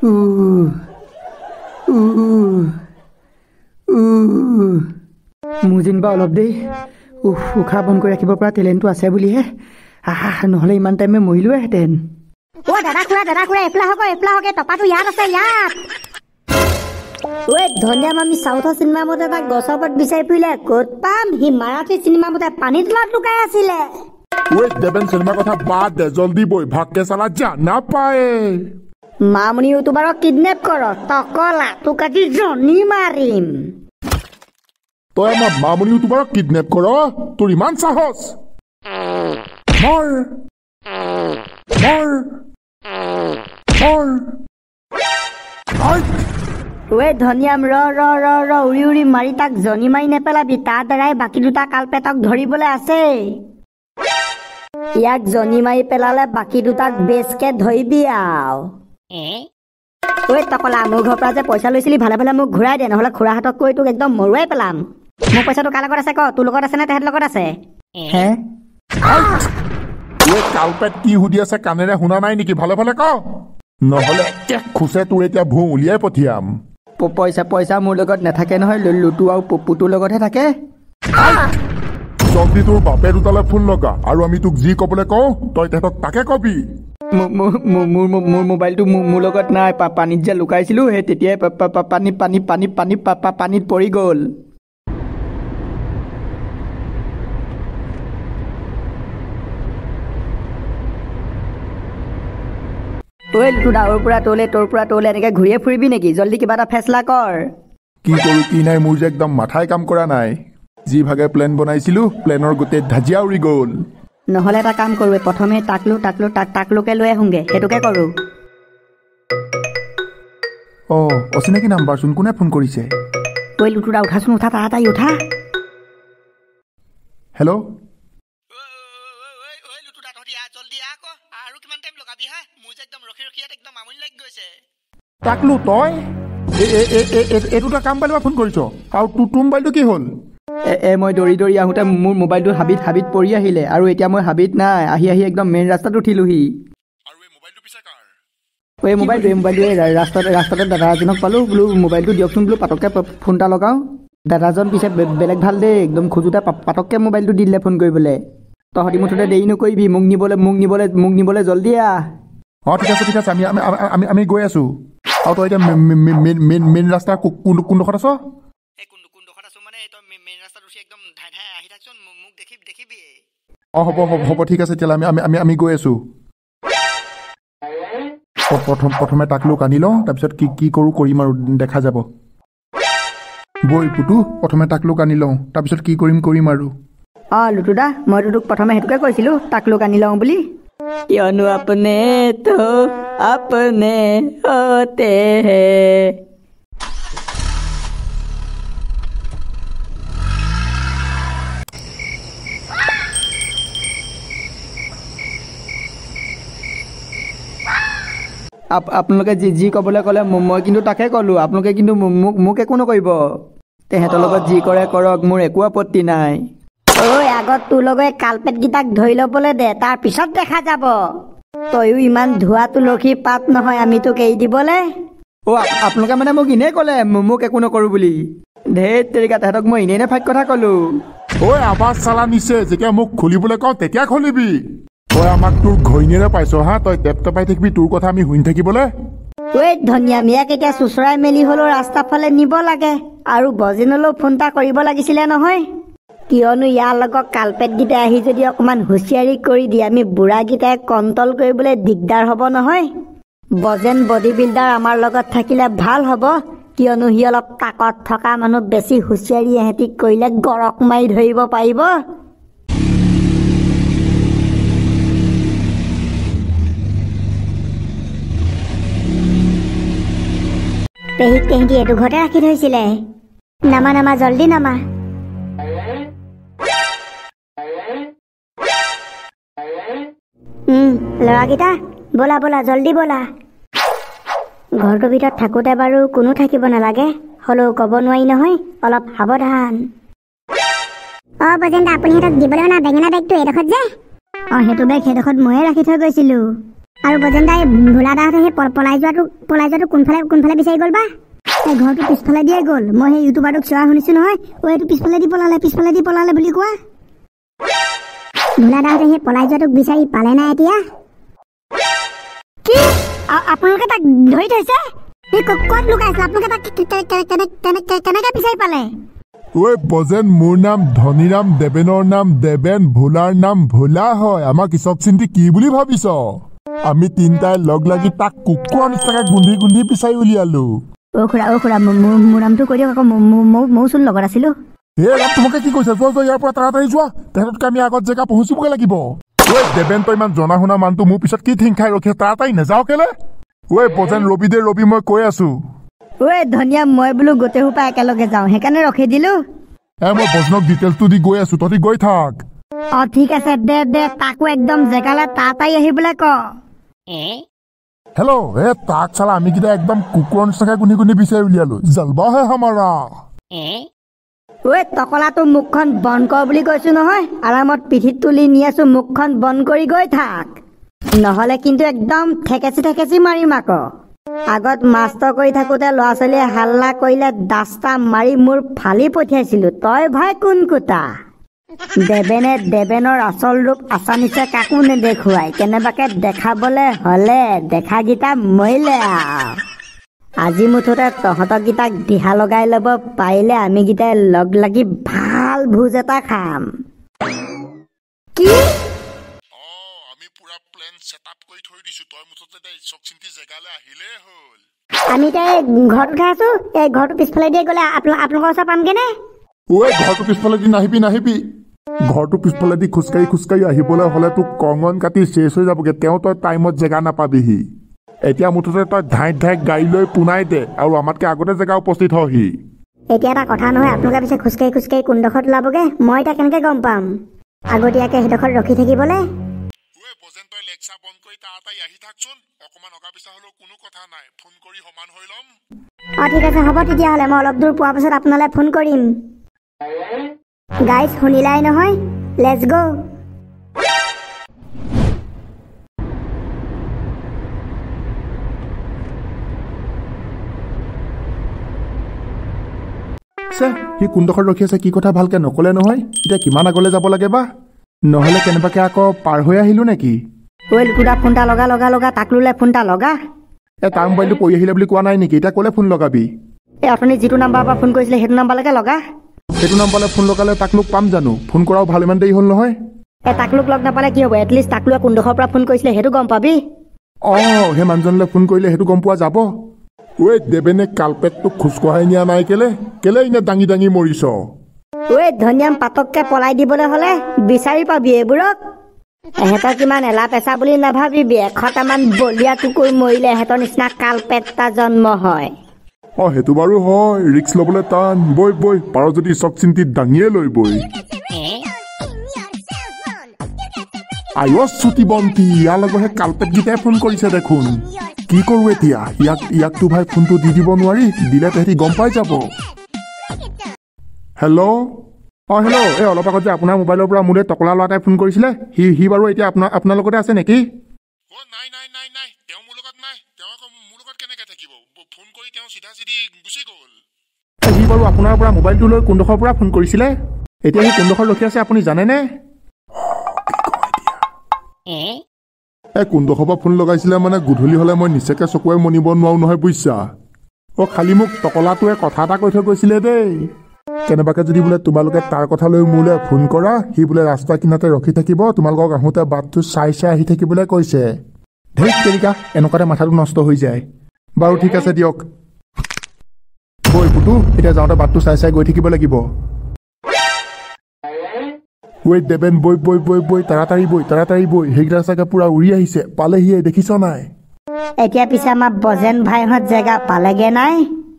মোৰ যেনিবা অলপ দেই উশাহ বন্ধ কৰি ৰাখিব পৰা টেলেণ্টটো আছে বুলিহে নহ'লে ইমান টাইমে মৰিলোহেঁতেন। দাদা খুৰা এফলা হকে টপাটো ইয়াত আছে ইয়াত। ধনিয়া মামি চাউথৰ চিনেমা মতে এটা গছৰ ওপৰত বিচাৰি ফুৰিলে ক'ত পাম? সি মাৰাঠী চিনেমা মতে পানীৰ তলত লুকাই আছিলে। দেবেন চিনেমাৰ কথা বাদ দে, জলদি বৈ ভাগকে চালা যা নাপায়ে। মামনি ইউটিউবাৰক কিডনেপ কৰ, তকলা তোক আজি জনি মাৰিম। তই আমাৰ মামনি ইউটিউবাৰক কিডনেপ কৰ? তোৰ ইমান সাহস? মৰ মৰ মৰ ধনিয়াম ৰ উৰি উৰি মাৰি তাক জনি মাৰি নেপেলাবি। তাৰ দ্বাৰাই বাকী দুটা কালপেটক ধৰিবলৈ আছে। ইয়াক জনি মাৰি পেলালে বাকী দুটাক বেছকে ধৰিবি আও। তকলা মোৰ ঘৰৰ পৰা যে পইচা লৈছিলি ভালে ভালে মোক ঘূৰাই দে, নহ'লে খুৰাহঁতক কৈ তোক একদম মৰুৱাই পেলাম। মোৰ পইচাটো কাৰ লগত আছে ক? তোৰ লগত আছে নে তেহেঁতৰ লগত আছে? কালপেট কি সুধি আছে কাণেৰে শুনা নাই নেকি? ভালে ভালে ক, নহ'লে একে খুচে তোৰ এতিয়া ভুঁ উলিয়াই পঠিয়াম। পইচা মোৰ লগত নাথাকে নহয়, লুটু আৰু পপুটোৰ লগতহে থাকে। জলদি তোৰ বাপে দুটালে ফোন লগা আৰু আমি তোক যি ক'বলৈ কওঁ তই তেহেঁতক তাকে কবি। মোৰ মোবাইলটো মোৰ লগত নাই, পানীত যে লুকাইছিলো সেই তেতিয়াই পানীত পৰি গ'ল। ডাৱৰ পৰা তোৰ পৰা এনেকে ঘূৰিয়ে ফুৰিবি নেকি? জলদি কিবা এটা ফেচলা কৰ। কি কৰো কি নাই মোৰ যে একদম মাথাই কাম কৰা নাই। যি ভাগে প্লেন বনাইছিলো প্লেনৰ গোটেই ধাজিয়া উৰি গ'ল। নহ'লে এটা কাম কৰোঁ, প্ৰথমে তাকলোকে লৈ আহোঁগে, সেইটোকে কৰোঁ। অচিনাকি নাম্বাৰচোন, কোনে ফোন কৰিছে? লুটুৰা উঠাচোন, উঠা তাড়াতাড়ি উঠা। হেল্ল', তাকলো তই এইটো এটা কাম পালি ফোন কৰিছ আৰু তোৰ মোবাইলটো কি হ'ল? মই দৌৰি আহোঁতে মোৰ মোবাইলটো হাবিত পৰি আহিলে আৰু এতিয়া মই হাবিত নাই, আহি একদম মেইন ৰাস্তাত উঠিলোহি। এই মোবাইলটো ৰাস্তাতে দাদা এজনক পালোঁ, বোলো মোবাইলটো দিয়কচোন বোলো, পাতককৈ ফোন এটা লগাওঁ। দাদাজন পিছে বেলেগ ভাল দেই, একদম খোজোতে পাতককৈ মোবাইলটো দি দিলে ফোন কৰিবলৈ। তহঁতি মুঠতে দেৰি নকৰিবি, মোক নিবলৈ জলদি আহ। ঠিক আছে আমি গৈ আছোঁ। আৰু তই এতিয়া মেইন ৰাস্তা কোনডোখৰত আছ? হ'ব ঠিক আছে, তেতিয়াহ'লে আমি গৈ আছোঁ। প্ৰথমে তাকলোক আনি লওঁ, তাৰপিছত কি কৰোঁ কৰিম আৰু দেখা যাব। বৈ পুতু, প্ৰথমে তাকলোক আনি লওঁ, তাৰপিছত কি কৰিম আৰু। লুটুদা, মইতো তোক প্ৰথমে সেইটোকে কৈছিলোঁ, তাকলোক আনি লওঁ বুলি। কিয়নো আপনে তো আপনে হতে হে। আপোনালোকে যি ক'বলৈ ক'লে মই কিন্তু তাকে ক'লোঁ, আপোনালোকে কিন্তু মোক একো নকৰিব। তেহেঁতৰ লগত যি কৰে কৰক, মোৰ একো আপত্তি নাই। আগত তোৰ লগত কালপেটকেইটাক ধৰি ল'বলৈ দে, তাৰ পিছত দেখা যাব। তয়ো ইমান ধোৱা তুলসী পাত নহয় আমি তোক এৰি দিবলৈ। আপোনালোকে মানে মোক এনেই ক'লে মোক একো নকৰোঁ বুলি? ধেত তেৰিকা, তেহেঁতক মই এনেই ফাইট কথা ক'লোঁ। আৱাজ চালা নিছে, যেতিয়া মোক খুলিবলৈ কওঁ তেতিয়া খুলিবি। তই আমাক তোৰ ঘৈণীয়েৰে পাইছ হা, তই টেপ-টেপাই থাকিবি তোৰ কথা আমি শুনি থাকিবলৈ। ধনিয়া মিয়াক এতিয়া চুচৰাই মেলি হ'লেও ৰাস্তা ফালে নিব লাগে, আৰু বজেনলৈও ফোন এটা কৰিব লাগিছিলে নহয়। কিয়নো ইয়াৰ লগত কালপেটকেইটাই আহি যদি অকণমান হুঁচিয়াৰি কৰি দিয়ে, আমি বুঢ়াকেইটাই কণ্ট্ৰল কৰিবলৈ দিগদাৰ হ'ব নহয়। বজেন বডি বিল্ডাৰ আমাৰ লগত থাকিলে ভাল হ'ব, কিয়নো সি অলপ তাকত থকা মানুহ, বেছি হুঁচিয়াৰি এহেঁতি কৰিলে গৰক মাৰি ধৰিব পাৰিব। পেহীক তেহেঁতি এইটো ঘৰতে ৰাখি থৈছিলে। নামা জলদি নামা। ল'ৰাকেইটা বলা জলদি বলা। ঘৰটোৰ ভিতৰত থাকোঁতে বাৰু কোনো থাকিব নালাগে, হ'লেও ক'ব নোৱাৰি নহয়, অলপ সাৱধান। বজেন দা, আপুনি সিহঁতক দিবলৈ অনা বেঙেনা বেগটো এইডোখৰত যে। সেইটো বেগ সেইডোখৰত ময়ে ৰাখি থৈ গৈছিলোঁ। আৰু বজেন দাই ভোলা দাহঁতে সেই পলাই যোৱাটো কোনফালে বিচাৰি গ'ল বা এই ঘৰটো পিছফালে দিয়ে গ'ল মই সেই ইউটিউবাৰটোক চিঞৰা শুনিছোঁ নহয় এইটো পিছফালে দি পলালে বুলি কোৱা ভোলা দাহঁতে সেই পলাই যোৱাটোক বিচাৰি পালে নাই এতিয়া কি আপোনালোকে তাক ধৰি থৈছে সি ক'ত লুকাইছে আপোনালোকে তাক কেনেকৈ বিচাৰি পালে ঐ বজেন মোৰ নাম ধনীৰাম দেবেনৰ নাম দেবেন ভোলাৰ নাম ভোলা হয় আমাক ইচক চিন্তি কি বুলি ভাবিছ আমি তিনিটাই লগ লাগি তাক কুকুৰৰ নিচিনাকৈ গুন্ধি বিচাৰি উলিয়ালো খুৰা মোৰ নামটো কৈ দিয়ক আকৌ ময়ো চোন লগত আছিলোঁ তোমাকে কি কৈছে যোৱা ইয়াৰ পৰা তাড়াতাড়ি যোৱা তেহেঁততকৈ আমি আগত জেগা পहुঁচিবগৈ লাগিব ঐ দেবেন তই ইমান জনা শুনা মানুহটো মোৰ পিছত কি ঠিং খাই ৰখি তাড়াতাড়ি নাযাওঁ কেলে ঐ বজেন ৰবি মই কৈ আছো ঐ ধনিয়া মই বোলো গোটেই সোপা একেলগে যাওঁ সেইকাৰণে ৰখি দিলোঁ মই বজনক ডিটেইলছটো দি গৈ আছো তহঁতি গৈ থাক ঠিক আছে দে তাকো একদম জেগালৈ তাড়াতাড়ি আহিবলৈ ক হেল্ল' তাক চালা আমি কেইটা একদম কুকুৰৰ নিচিনাকৈ গুন্ধি বিচাৰি উলিয়ালো জলবা হে হামাৰা ঐ টকলাটো মুখখন বন্ধ কৰ বুলি কৈছো নহয় আৰামত পিঠিত তুলি নি আছো মুখখন বন্ধ কৰি গৈ থাক নহ'লে কিন্তু একদম ঠেকেচি মাৰিম আকৌ আগত মাষ্টৰ কৰি থাকোঁতে ল'ৰা ছোৱালীয়ে হাল্লা কৰিলে দাস্তা মাৰি মোৰ ফালি পঠিয়াইছিলোঁ তই ভাই কোন কোটা দেবেনৰ আচল ৰূপ আচানিছে কাকো নেদেখুৱাই কেনেবাকে দেখাবলৈ হ'লে দেখাকেইটা মৰিলে আজি মুঠতে তহঁতকেইটাক দিহা লগাই ল'ব পাৰিলে আমিকেইটাই লগ লাগি ভাল ভোজ এটা খাম কি আমি এতিয়া ঘৰত উঠাই আছো এই ঘৰটো পিছফালে দিয়ে গ'লে আপোনালোকৰ ওচৰত পামগেনে ঘৰটো পিছফালেদি নাহিবি ঘৰটো পিছফালেদি খোজকাঢ়ি আহিবলৈ হ'লে তোক কঙন কাটি চেচ হৈ যাবগৈ তেওঁ তই টাইমত জেগা নাপাবিহি এতিয়া মুঠতে তই ধাইত গাড়ী লৈ পোনাই দে আৰু আমাতকৈ আগতে জেগা উপস্থিত হহি এতিয়া এটা কথা নহয় আপোনালোকে পিছে খোজকাঢ়ি কোনডোখৰত ওলাবগৈ মই এতিয়া কেনেকৈ গম পাম আগতীয়াকৈ সেইডোখৰত ৰখি থাকিবলৈ ঠিক আছে হ'ব তেতিয়াহ'লে মই অলপ দূৰ পোৱাৰ পাছত আপোনালৈ ফোন কৰিম গাইজ শুনিলাই নহয় লেটছ গ' সি কোনডোখৰত ৰখি আছে কি কথা ভালকৈ নক'লে নহয় এতিয়া কিমান আগলৈ যাব লাগে বা নহ'লে কেনেবাকৈ আকৌ পাৰ হৈ আহিলো নেকি ফোন এটা লগা তাকলুলে ফোন এটা লগা তাৰ মোবাইলটো পৰি আহিলে বুলি কোৱা নাই নেকি এতিয়া ক'লে ফোন লগাবি অথনি যিটো নাম্বাৰৰ পৰা ফোন কৰিছিলে সেইটো নাম্বাৰলৈকে লগা সেইটো নাম্বাৰলৈ ফোন লগালে তাকলুক পাম জানো ফোন কৰাও ভাল ইমান দেৰি হ'ল নহয় তাকলুক লগ নাপালে কি হ'ব এটলিষ্ট তাকলুৱে কোনডোখৰৰ পৰা ফোন কৰিছিলে সেইটো গম পাবি সেই মানুহজনলৈ ফোন কৰিলে সেইটো গম পোৱা যাব দেবেনে কালপেটটোক খোজকঢ়াই নিয়া নাই কেলে এনে দাঙি মৰিছ ধনিয়াম পাতককে পলাই দিবলৈ হ'লে বিচাৰি পাবি এইবোৰক এহেঁতৰ কিমান এলা পেচা বুলি নাভাবিবি 100টামান বলিয়া কুকুৰ মৰিলে এহেঁতৰ নিচিনা কালপেট এটা জন্ম হয় সেইটো বাৰু হয় ৰিক্স ল'বলৈ টান বৈ পাৰ যদি চক চিন্তিত দাঙিয়ে লৈ বৈ আয়স ছুটি বন্তি ইয়াৰ লগতহে কালপেটকেইটাই ফোন কৰিছে দেখোন কি কৰোঁ এতিয়া ইয়াকতো ভাই ফোনটো দি দিব নোৱাৰি দিলে তেহেঁতি গম পাই যাব হেল্ল' হেল্ল' এই অলপ আগত যে আপোনাৰ মোবাইলৰ পৰা মোলৈ টকলা ল'ৰা এটাই ফোন কৰিছিলে সি বাৰু এতিয়া আপোনাৰ লগতে আছে নেকি সি বাৰু আপোনাৰ পৰা মোবাইলটো লৈ কোনডোখৰৰ পৰা ফোন কৰিছিলে এতিয়া সি কোনডোখৰ ৰখি আছে আপুনি জানেনে কোনডোখৰ পৰা ফোন লগাইছিলে মানে গধূলি হ'লে মই নিচেকৈ চকুৱে মনিব নোৱাৰো নহয় বুজিছা খালি মোক টকলাটোৱে কথা এটা কৈ থৈ গৈছিলে দেই কেনেবাকৈ যদি বোলে তোমালোকে তাৰ কথা লৈ মোলৈ ফোন কৰা সি বোলে ৰাস্তা কিনাৰতে ৰখি থাকিব তোমালোকক আহোঁতে বাটটো চাই আহিব থাকিবলৈ কৈছে ধেইত তেৰিকা এনেকুৱাতে মাথাটো নষ্ট হৈ যায় বাৰু ঠিক আছে দিয়ক বৈ পুতু এতিয়া যাওঁতে বাটটো চাই গৈ থাকিব লাগিব দেবেন বৈ তাড়াতাড়ি বৈ সেইকেইটা চাগে পুৰা উৰি আহিছে পালেহিয়ে দেখিছ নাই এতিয়া পিছে আমাৰ বজেন ভাইহঁত জেগা পালেগে নাই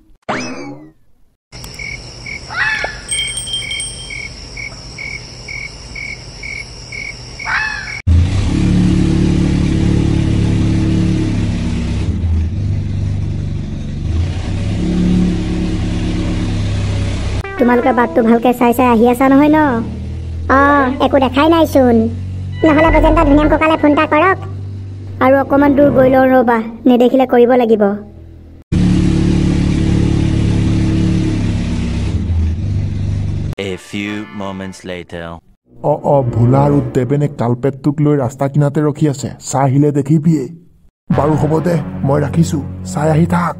তোমালোকে বাটটো ভালকৈ চাই আহি আছা নহয় ন একো দেখাই নাইচোন নহ'লে বজেন দা ধুনীয়াম ককালে ফোন এটা কৰক আৰু অকণমান দূৰ গৈ লওঁ ৰ'বা, নেদেখিলে কৰিব লাগিব। A few moments later. ভোলা আৰু দেবেনে কালপেটটোক লৈ ৰাস্তা কিনাতে ৰখি আছে। চাই আহিলে দেখিবিয়ে। বাৰু হ'ব দে, মই ৰাখিছো, চাই আহি থাক।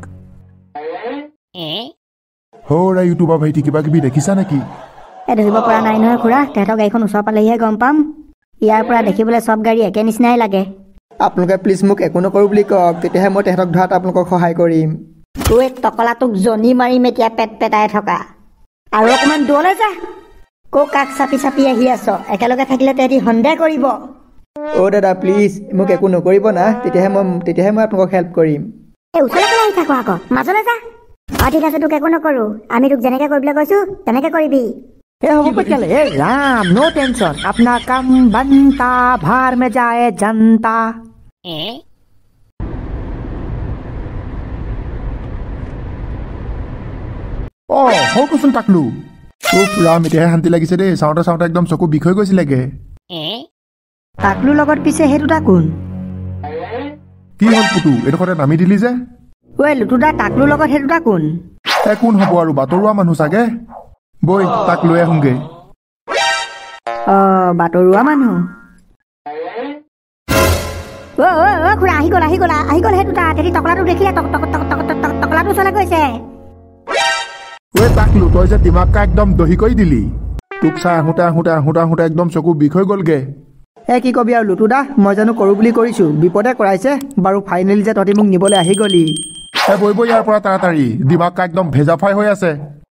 হৌৰা ইউটিউবাৰ ভাইটি, কিবা কিবি দেখিছা নেকি? ধৰিব পৰা নাই নহয় খুৰা, তেহেঁতৰ গাড়ীখন ওচৰ পালেহিহে গম পাম। ইয়াৰ পৰা দেখিবলৈ চব গাড়ী একে নিচিনাই লাগে। আপোনালোকে প্লিজ মোক একো নকৰোঁ বুলি কওক, তেতিয়াহে মই তেহেঁতক ধৰাত আপোনালোকক সহায় কৰিম। তোৰ এই টকলাটোক জনি মাৰিম এতিয়া পেট পেটাই থকা। আৰু অকণমান দূৰলৈ যা। কাক চাপি চাপি আহি আছ? একেলগে থাকিলে তেহেঁতি সন্দেহ কৰিব। দাদা প্লিজ মোক একো নকৰিব না, তেতিয়াহে মই আপোনালোকক হেল্প কৰিম। এই ওচৰলৈ আহি থাকো আকৌ, মাজলৈ যা। ঠিক আছে, তোক একো নকৰোঁ। আমি তোক যেনেকৈ কৰিবলৈ কৈছোঁ তেনেকৈ কৰিবি। হ'ব পঠিয়ালে। ৰাম, ন' টেনশ্যন, আপোনাৰ কাম বনতা, ভাৰ মে যায় জনতা। হওঁ কচোন টাকলু। ৰাম, এতিয়াহে শান্তি লাগিছে দেই। চাওঁতে চাওঁতে একদম চকু বিষ হৈ গৈছিলেগে। টাকলুৰ লগত পিছে সেই দুটা কোন? কি হ'ল পুতু, এইডোখৰতে নামি দিলি যে? লুটুদা, টাকলুৰ লগত সেই দুটা কোন? কোন হ'ব আৰু, বাটৰুৱা মানুহ চাগে। বৈ তাক লৈ আহোঁগে। বাটৰুৱা মানুহ। খুৰা আহি গ'ল সেই দুটা। তেহেঁতি টকলাটো দেখিলে টকলাটো ওচৰলৈ গৈছে। টাকলু, তই যে দিমাগকা একদম দহি কৰি দিলি। তোক চাই আহোঁতে একদম চকু বিষ হৈ গ'লগে। কি কবি আৰু লুটুদা, মই জানো কৰোঁ বুলি কৰিছোঁ, বিপদে কৰাইছে। বাৰু ফাইনেলি যে তহঁতি মোক নিবলৈ আহি গ'লি। বৈ ইয়াৰ পৰা তাড়াতাড়ি, দিমাগকা একদম ভেজা ফ্ৰাই হৈ আছে।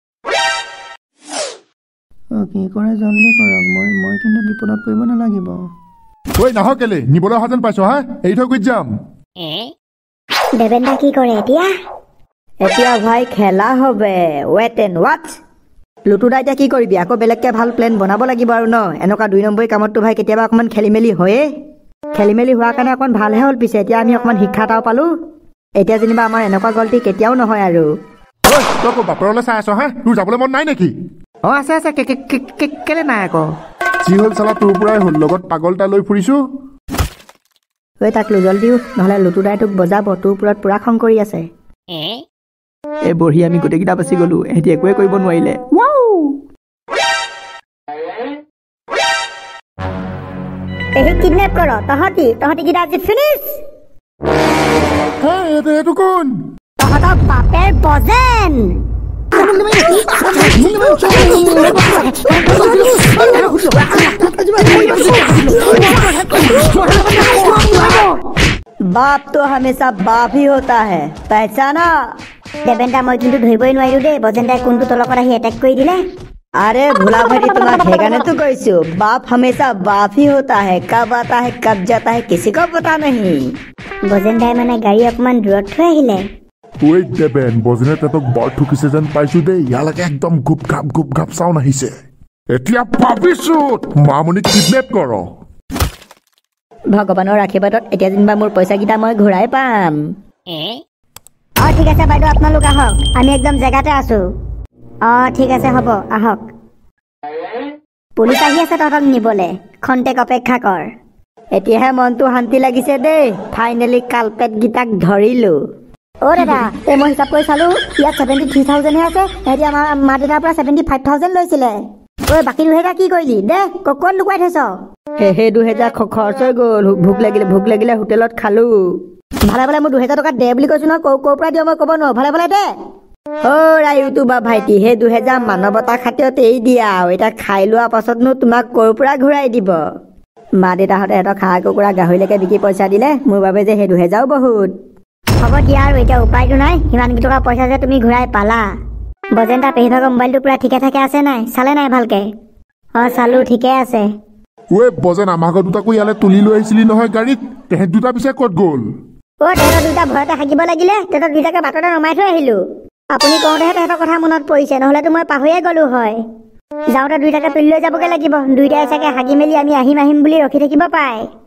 কি কৰে জলদি কৰক, মই কিন্তু বিপদত পৰিব নালাগিব। নাহ কেলে, নিবলৈ অহা যেন পাইছ হা? এৰি থৈ গুচি যাম। দেবেন দা কি কৰে এতিয়া? এতিয়া ভাই খেলা হবে, ৱেট এণ্ড ৱাচ। লুটুদা, এতিয়া কি কৰিবি? আকৌ বেলেগকৈ ভাল প্লেন বনাব লাগিব আৰু ন। এনেকুৱা 2 নম্বৰী কামততো ভাই কেতিয়াবা অকণমান খেলি মেলি হয়েই। খেলি মেলি হোৱাৰ কাৰণে অকণমান ভালহে হ'ল। পিছে এতিয়া আমি অকণমান শিক্ষা এটাও পালোঁ। এতিয়া যেনিবা আমাৰ এনেকুৱা গল্টি কেতিয়াও নহয় আৰু। তই বাপৰলৈ চাই আছ হা? তোৰ যাবলৈ মন নাই নেকি? আছে কেলে নাই আকৌ? যি হ'ল চালা, তোৰ পৰাই হ'ল। লগত পাগল এটা লৈ ফুৰিছো। টাকলু জলদি নহ'লে লুটুদাই তোক বজাব। তোৰ ওপৰত পুৰা খং কৰি আছে। বঢ়ি, আমি গোটেইকেইটা বাচি গ'লো। এহেঁতি একোৱে কৰিব নোৱাৰিলে। কিডনেপ কৰ, তহঁতি কেইটা আজি ফিনিছ। এইটো কোন? তহঁতৰ বাপেৰ বজেন। बाप तो हमेशा बाप ही होता है, पहचाना? দেবেন দা, মই কিন্তু ধৰিবই নোৱাৰিলো দেই, বজেন দাই কোনটো তলকত আহি এটেক কৰি দিলে। अरे भोला भाई, तुम्हारा ठेकाने तो कैसे? बाप हमेशा बाप ही होता है, कब आता है कब जाता है किसी को पता नहीं। বজেন দাই মানে গাড়ী অকণমান দূৰত থৈ আহিলে। দেবেন, বজেনে তেতক বৰ ঠুকিছে যেন পাইছো দেই। ইয়ালৈকে একদম ঘুপ ঘাপ চাউন আহিছে। এতিয়া ভাবিছোঁ মামনিক কিডনেপ কৰ। ভগৱানৰ আশীৰ্বাদত এতিয়া যেনিবা মোৰ পইচাকেইটা মই ঘূৰাই পাম। ঠিক আছে বাইদেউ, আপোনালোক আহক, আমি একদম জেগাতে আছো। ঠিক আছে, হ'ব আহক। পুলিচ আহি আছে তহঁতক নিবলৈ, খন্তেক অপেক্ষা কৰ। এতিয়াহে মনটো শান্তি লাগিছে দেই। ফাইনেলি কালপেটকেইটাক ধৰিলো। দাদা, মই হিচাপ কৰি চালো, ইয়াত 73,000হে আছে। সিহঁতি আমাৰ মা দেউতাৰ পৰা 75,000 লৈছিলে। বাকী 2,000 কি কৰিলি? দে, ক'ত লুকুৱাই থৈছ? সেই 2,000 খৰচ হৈ গ'ল। ভোক লাগিলে হোটেলত খালো। ভালে মোৰ 2,000 টকা দে বুলি কৈছো নহয়। ক'ৰ পৰা দিয় মই ক'ব নোৱাৰো। ভালে দে। ইউটিউবাৰ ভাইটি, সেই 2,000 মানৱতাৰ খাতিৰত এৰি দিয়া। এতিয়া খাই লোৱাৰ পাছতনো তোমাক ক'ৰ পৰা ঘূৰাই দিব? মা দেউতাহঁতে সিহঁতক হাঁহ কুকুৰা গাহৰিলৈকে বিকি পইচা দিলে। মোৰ বাবে যে সেই 2,000 বহুত। হ'ব দিয়া, আৰু এতিয়া উপায়টো নাই। সিমান টকা পইচা যে তুমি ঘূৰাই পালা। বজেন দা, পেহীভাগৰ মোবাইলটো পুৰা ঠিকে থাকে আছে নাই? চালে নাই ভালকে? চালো, ঠিকে আছে। বজেন, আমাৰ ঘৰ দুটাকো ইয়ালৈ তুলি লৈ আহিছিলি নহয় গাড়ীত। তেহেঁত দুটা পিছে ক'ত গ'ল? তেহেঁতৰ দুটা ভয়তে থাকিব লাগিলে। তেহেঁতৰ দুটাকে বাটতে নমাই থৈ আহিলো। আপুনি কওঁতেহে তেহেঁতৰ কথা মনত পৰিছে, নহ'লেতো মই পাহৰিয়ে গ'লো হয়। যাওঁতে দুইটাকে তুলি লৈ যাবগৈ লাগিব। দুইটাই চাগে হাগি মেলি আমি আহিম বুলি ৰখি থাকিব পায়।